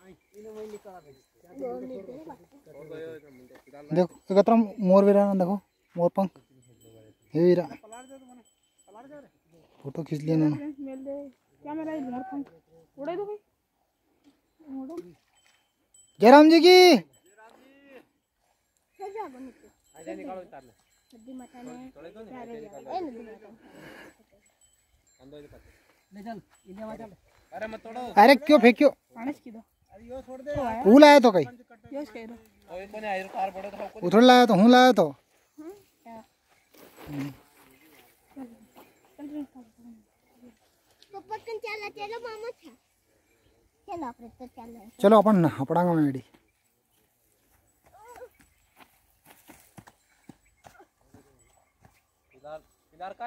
देखो एकत्र मोर वीरा देखो मोर पंख हे वीरा फोटो खींच लिया उन्होंने। क्या मेरा मोर पंख उड़े दो भाई। जयराम जी की अरे क्यों फेंक्यो फूल आया तो कहीं उथड़ लाया तो हूँ लाया तो चलो अपन हपड़ांगा में